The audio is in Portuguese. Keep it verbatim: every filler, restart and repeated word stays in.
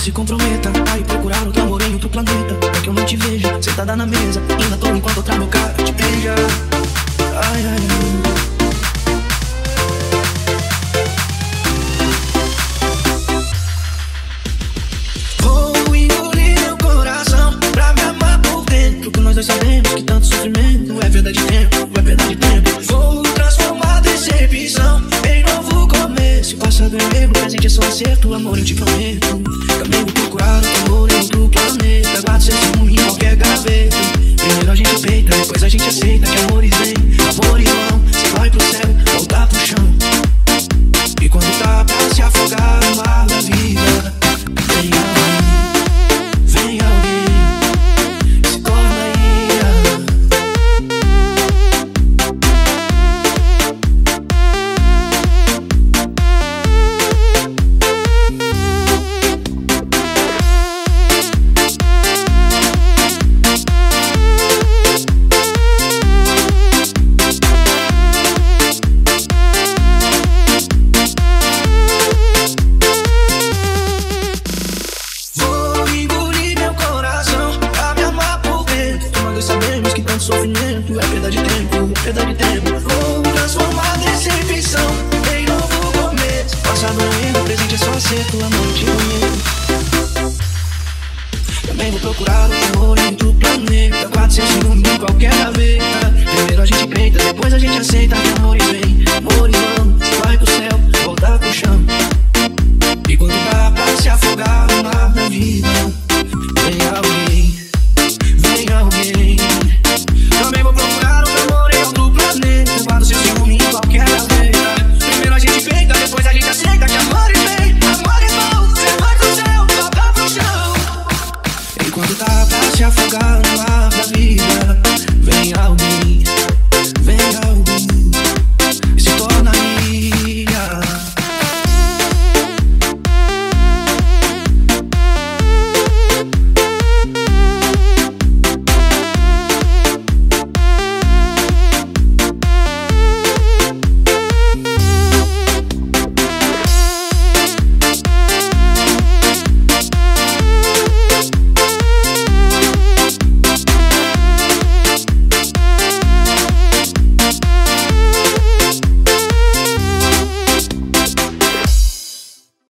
se comprometa a ir procurar outro amor em outro planeta. É que eu não te vejo sentada na mesa, ainda tô enquanto outra meu cara te beija. Ai, ai, ai. Nós sabemos que tanto sofrimento é perda de tempo, é perda de tempo. Vou transformar decepção em novo começo. Passado é erro, presente é só acerto. Amor, eu te prometo. Também vou procurar outro amor em outro planeta. Guardo seu ciúme em qualquer gaveta. Primeiro a gente peita, depois a gente aceita que amores vem, amores vão. Você vai pro céu, voltar pro chão. E quando tá pra se afogar no mar da vida, vem alguém, vem alguém. Sofrimento é perda de tempo, perda de tempo. Vou transformar decepção em novo começo. Passado é erro, presente é só acerto. Amor, eu te prometo. Também vou procurar o amor em outro planeta. Guardo seu ciúme em qualquer gaveta. Primeiro a gente peita, depois a gente aceita.